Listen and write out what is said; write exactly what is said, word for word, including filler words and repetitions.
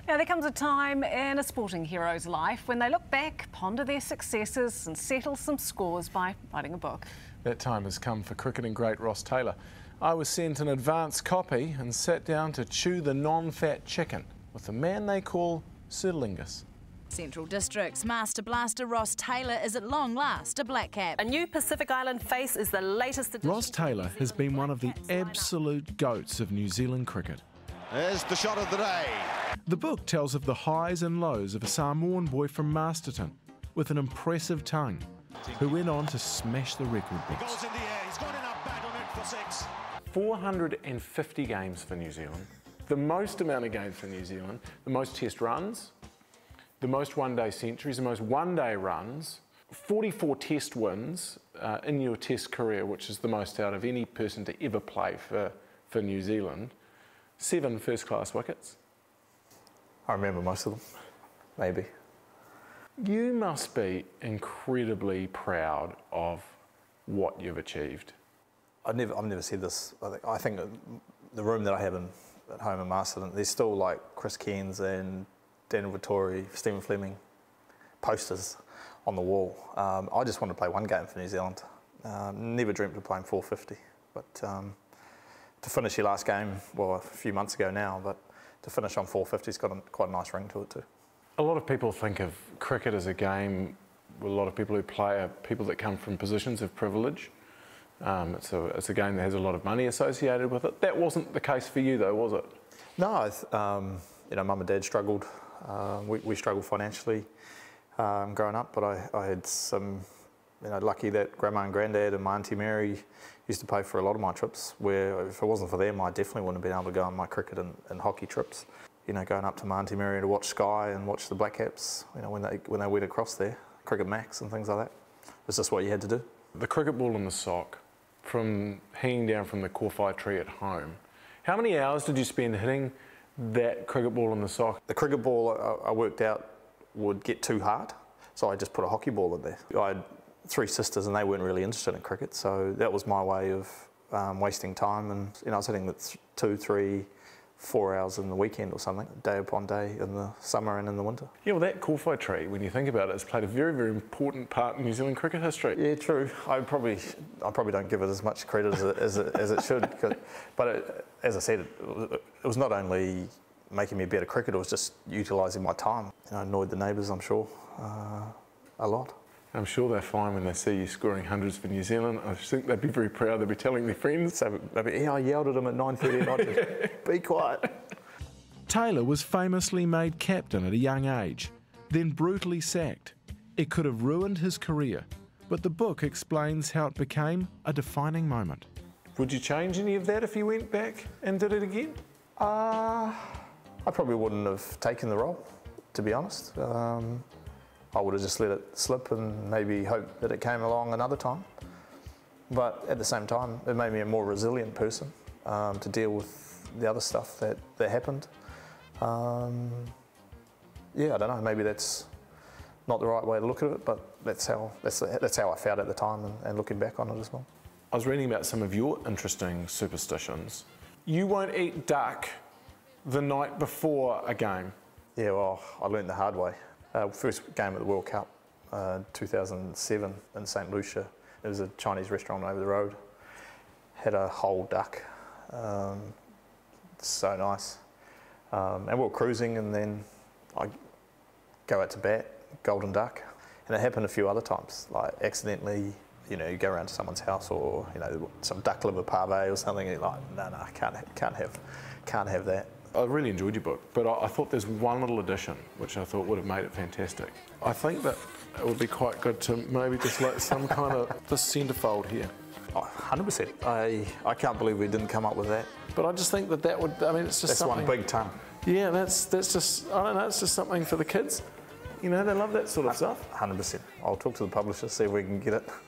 Now, there comes a time in a sporting hero's life when they look back, ponder their successes and settle some scores by writing a book. That time has come for cricketing great Ross Taylor. I was sent an advance copy and sat down to chew the non-fat chicken with the man they call Sir Lingus. Central District's Master Blaster Ross Taylor is at long last a black cap. A new Pacific Island face is the latest addition. Ross Taylor has been one of the absolute goats of New Zealand cricket. There's the shot of the day. The book tells of the highs and lows of a Samoan boy from Masterton with an impressive tongue who went on to smash the record books. Goes in the air. He's got enough battle net for six. four hundred fifty games for New Zealand, the most amount of games for New Zealand, the most test runs, the most one-day centuries, the most one-day runs, forty-four test wins uh, in your test career, which is the most out of any person to ever play for, for New Zealand, seven first-class wickets. I remember most of them, maybe. You must be incredibly proud of what you've achieved. I've never, I've never said this. I think, I think the room that I have in, at home in Masterton, there's still like Chris Cairns and Daniel Vittori, Stephen Fleming posters on the wall. Um, I just wanted to play one game for New Zealand. Um, never dreamt of playing four fifty, but um, to finish your last game, well, a few months ago now, but to finish on four fifty's got a, quite a nice ring to it too. A lot of people think of cricket as a game with a lot of people who play are people that come from positions of privilege. Um, it's, a, it's a game that has a lot of money associated with it. That wasn't the case for you though, was it? No, I th um, you know, Mum and Dad struggled. Uh, we, we struggled financially um, growing up, but I, I had some, you know, lucky that Grandma and Granddad and my Auntie Mary used to pay for a lot of my trips, where if it wasn't for them, I definitely wouldn't have been able to go on my cricket and, and hockey trips. You know, going up to my Auntie Mary to watch Sky and watch the Black Caps, you know, when they, when they went across there, Cricket Max and things like that. It's just what you had to do. The cricket ball and the sock, from hanging down from the kowhai tree at home, how many hours did you spend hitting that cricket ball in the sock? The cricket ball I, I worked out would get too hard, so I just put a hockey ball in there. I had three sisters and they weren't really interested in cricket, so that was my way of um, wasting time. And you know, I was hitting th two, three, four hours in the weekend or something, day upon day in the summer and in the winter. Yeah, well, that kowhai tree, when you think about it, has played a very, very important part in New Zealand cricket history. Yeah, true. I probably, I probably don't give it as much credit as it, as it, as it should. But it, as I said, it, it was not only making me a better cricketer, it was just utilising my time. You know, annoyed the neighbours, I'm sure, uh, a lot. I'm sure they're fine when they see you scoring hundreds for New Zealand. I think they'd be very proud. They'd be telling their friends. So maybe, yeah, I yelled at them at nine thirty at night, be quiet. Taylor was famously made captain at a young age, then brutally sacked. It could have ruined his career, but the book explains how it became a defining moment. Would you change any of that if you went back and did it again? Uh, I probably wouldn't have taken the role, to be honest. Um, I would have just let it slip and maybe hope that it came along another time. But at the same time, it made me a more resilient person um, to deal with the other stuff that, that happened. Um, yeah, I don't know, maybe that's not the right way to look at it, but that's how, that's, that's how I felt at the time and, and looking back on it as well. I was reading about some of your interesting superstitions. You won't eat duck the night before a game. Yeah, well, I learned the hard way. Uh, first game at the World Cup, uh, two thousand seven in Saint Lucia. It was a Chinese restaurant over the road. Had a whole duck. Um, so nice. Um, and we were cruising, and then I go out to bat, golden duck. And it happened a few other times, like accidentally, you know, you go around to someone's house or, you know, some duck liver parve or something, and you're like, no, no, I can't, can't have, can't have that. I really enjoyed your book, but I, I thought there's one little addition which I thought would have made it fantastic. I think that it would be quite good to maybe just let some kind of this centerfold here. Oh, one hundred percent. I, I can't believe we didn't come up with that. But I just think that that would, I mean, it's just that's something. one big tongue. Yeah, that's, that's just, I don't know, it's just something for the kids. You know, they love that sort of stuff. one hundred percent. I'll talk to the publisher, see if we can get it.